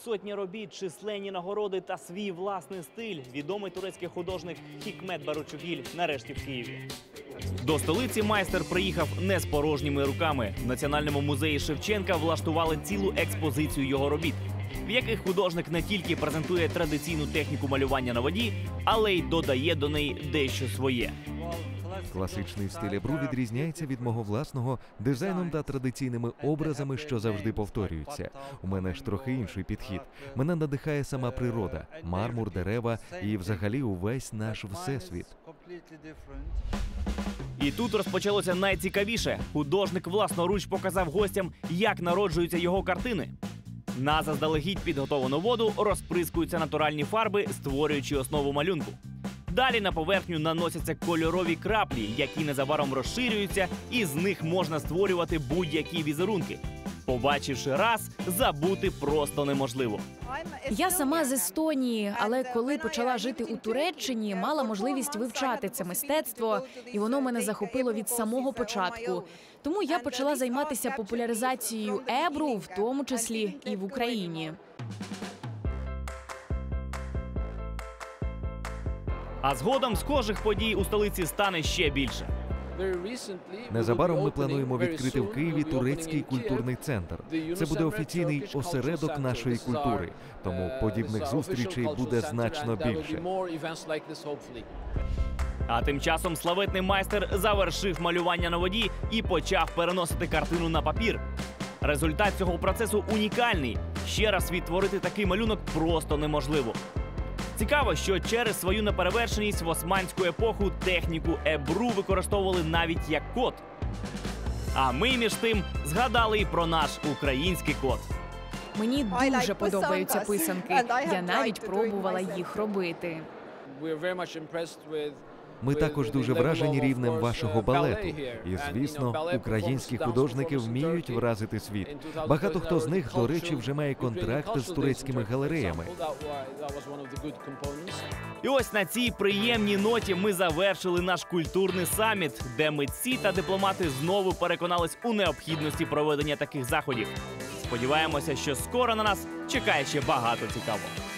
Сотні робіт, численні нагороди та свій власний стиль. Відомий турецький художник Хікмет Баручугіль нарешті в Києві. До столиці майстер приїхав не з порожніми руками. В Національному музеї Шевченка влаштували цілу експозицію його робіт, в яких художник не тільки презентує традиційну техніку малювання на воді, але й додає до неї дещо своє. Класичний стиль Ебру відрізняється від мого власного дизайном та традиційними образами, що завжди повторюються. У мене ж трохи інший підхід. Мене надихає сама природа, мармур, дерева і взагалі увесь наш всесвіт. І тут розпочалося найцікавіше. Художник власноруч показав гостям, як народжуються його картини. На заздалегідь підготовлену воду розприскуються натуральні фарби, створюючи основу малюнку. Далі на поверхню наносяться кольорові краплі, які незабаром розширюються, і з них можна створювати будь-які візерунки. Побачивши раз, забути просто неможливо. Я сама з Естонії, але коли почала жити у Туреччині, мала можливість вивчати це мистецтво, і воно мене захопило від самого початку. Тому я почала займатися популяризацією Ебру, в тому числі і в Україні. А згодом схожих подій у столиці стане ще більше. Незабаром ми плануємо відкрити в Києві турецький культурний центр. Це буде офіційний осередок нашої культури, тому подібних зустрічей буде значно більше. А тим часом славетний майстер завершив малювання на воді і почав переносити картину на папір. Результат цього процесу унікальний. Ще раз відтворити такий малюнок просто неможливо. Цікаво, що через свою неперевершеність в османську епоху техніку Ебру використовували навіть як код. А ми, між тим, згадали і про наш український код. Мені дуже подобаються писанки. Я навіть пробувала їх робити. Ми також дуже вражені рівнем вашого балету. І, звісно, українські художники вміють вразити світ. Багато хто з них, до речі, вже має контракти з турецькими галереями. І ось на цій приємній ноті ми завершили наш культурний саміт, де митці та дипломати знову переконались у необхідності проведення таких заходів. Сподіваємося, що скоро на нас чекає ще багато цікавого.